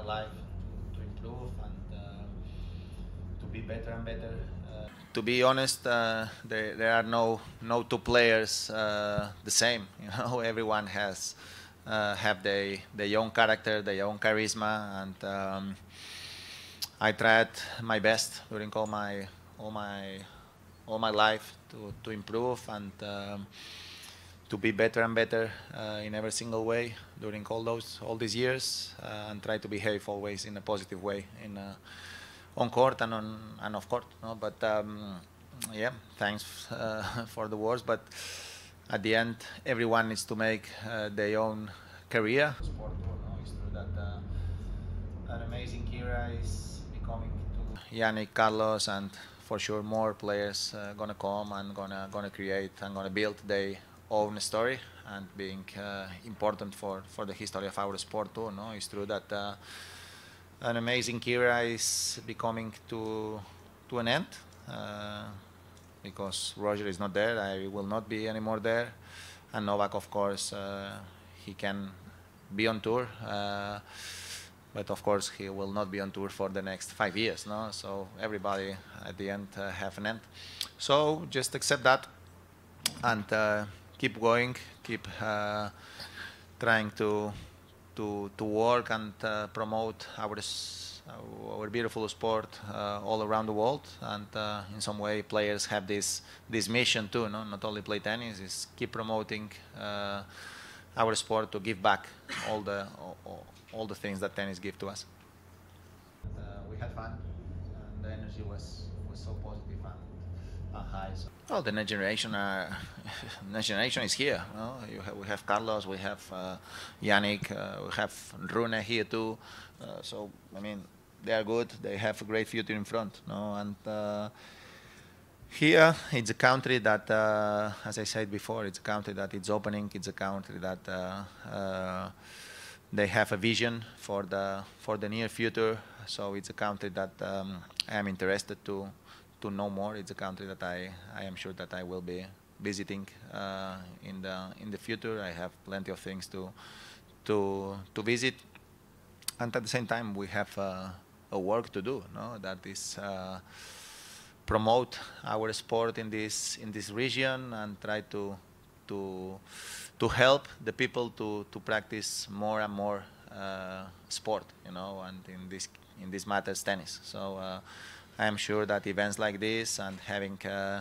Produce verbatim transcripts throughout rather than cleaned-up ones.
life to, to improve and uh, to be better and better. Uh, to be honest, uh, there, there are no no two players uh, the same. You know, everyone has uh, have their their own character, their own charisma, and um, I tried my best during all my all my all my life to, to improve and um, to be better and better uh, in every single way during all those all these years uh, and try to behave always in a positive way in uh, on court and on and off court. No? But um, yeah, thanks uh, for the words. But at the end, everyone needs to make uh, their own career. Sport, no? It's true that uh, an amazing era is becoming to Yannick, Carlos, and for sure more players uh, gonna come and gonna gonna create and gonna build their own story and being uh, important for for the history of our sport too. No, it's true that uh, an amazing era is becoming to to an end uh, because Roger is not there. I will not be anymore there, and Novak, of course, uh, he can be on tour. Uh, But of course, he will not be on tour for the next five years, no? So everybody at the end uh, have an end. So just accept that and uh, keep going, keep uh, trying to to to work and uh, promote our our beautiful sport uh, all around the world. And uh, in some way, players have this this mission too, no? Not only play tennis, is keep promoting uh, our sport to give back all the all, all the things that tennis give to us. Uh, we had fun, and the energy was was so positive and, and high. So. Well, the next generation, uh, next generation is here. No? You have, we have Carlos, we have uh, Yannick, uh, we have Rune here too. Uh, so I mean, they are good. They have a great future in front. No, and. Uh, Here, it's a country that, uh, as I said before, it's a country that it's opening. It's a country that uh, uh, they have a vision for the for the near future. So it's a country that um, I am interested to to know more. It's a country that I I am sure that I will be visiting uh, in the in the future. I have plenty of things to to to visit, and at the same time we have uh, a work to do. No, that is. Uh, promote our sport in this in this region and try to to to help the people to to practice more and more uh, sport, you know, and in this in this matters tennis. So uh, I am sure that events like this and having uh,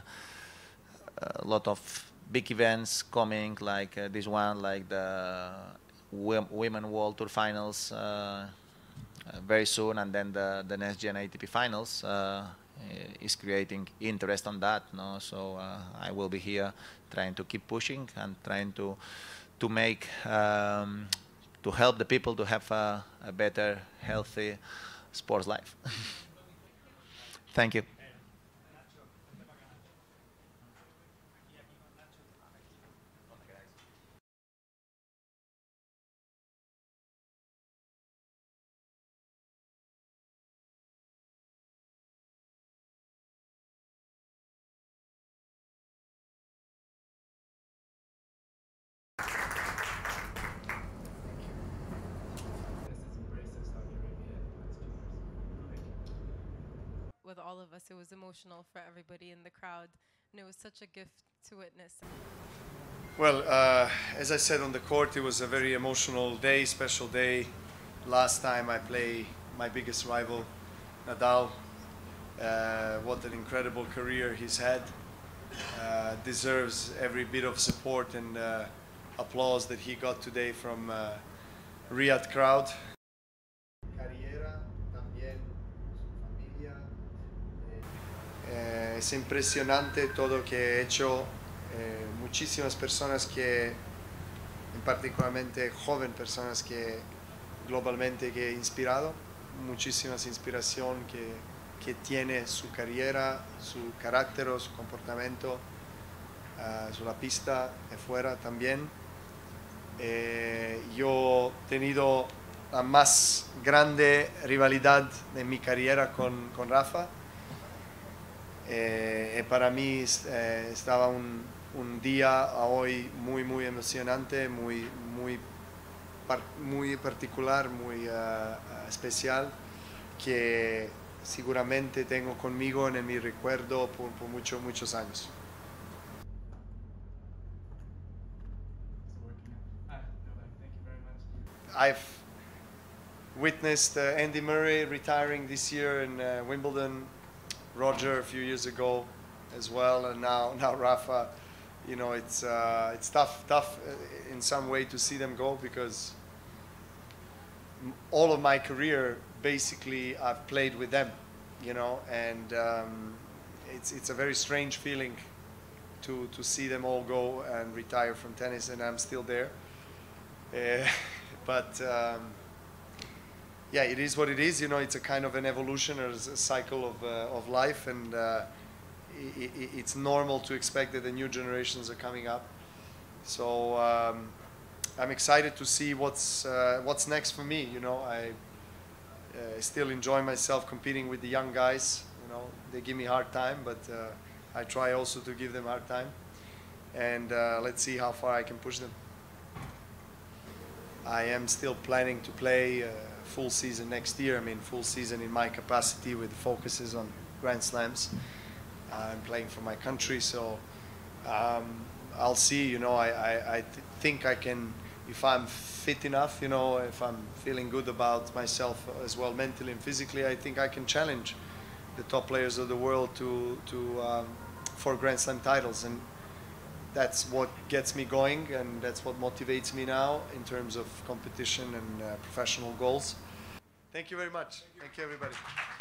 a lot of big events coming like uh, this one, like the Women World Tour Finals uh, uh, very soon, and then the the next Gen A T P Finals. Uh, is creating interest on that, no? So uh, I will be here trying to keep pushing and trying to to make um, to help the people to have a, a better, healthy sports life. Thank you. With all of us, it was emotional for everybody in the crowd, and it was such a gift to witness. Well, uh, as I said on the court, it was a very emotional day, special day. Last time I play my biggest rival, Nadal. Uh, what an incredible career he's had. Uh, deserves every bit of support and uh, applause that he got today from uh, Riyadh crowd. Eh, es impresionante todo que he hecho. Eh, muchísimas personas que, en particularmente joven personas que globalmente que he inspirado, muchísimas inspiración que, que tiene su carrera, su carácter, su comportamiento, uh, sobre la pista y fuera también. Eh, yo he tenido la más grande rivalidad de mi carrera con, con Rafa. Eh, para mí eh, estaba un, un día hoy muy muy emocionante, muy, muy par muy particular, muy uh, uh, especial, que seguramente tengo conmigo en mi recuerdo por, por muchos, muchos años. I've witnessed uh, Andy Murray retiring this year in uh, Wimbledon, Roger a few years ago as well, and now now Rafa. You know, it's uh, it's tough tough in some way to see them go, because all of my career basically I've played with them. You know, and um, it's it's a very strange feeling to to see them all go and retire from tennis, and I'm still there. Uh, but um, yeah, it is what it is. You know, it's a kind of an evolution or a cycle of uh, of life, and uh, it, it, it's normal to expect that the new generations are coming up. So um, I'm excited to see what's uh, what's next for me. You know, I uh, still enjoy myself competing with the young guys. You know, they give me a hard time, but uh, I try also to give them a hard time, and uh, let's see how far I can push them. I am still planning to play uh, full season next year. I mean, full season in my capacity with focuses on Grand Slams. Uh, I'm playing for my country, so um, I'll see. You know, I, I, I th think I can, if I'm fit enough, you know, if I'm feeling good about myself as well mentally and physically, I think I can challenge the top players of the world to, to um, for Grand Slam titles. And that's what gets me going, and that's what motivates me now in terms of competition and uh, professional goals. Thank you very much. Thank you, everybody.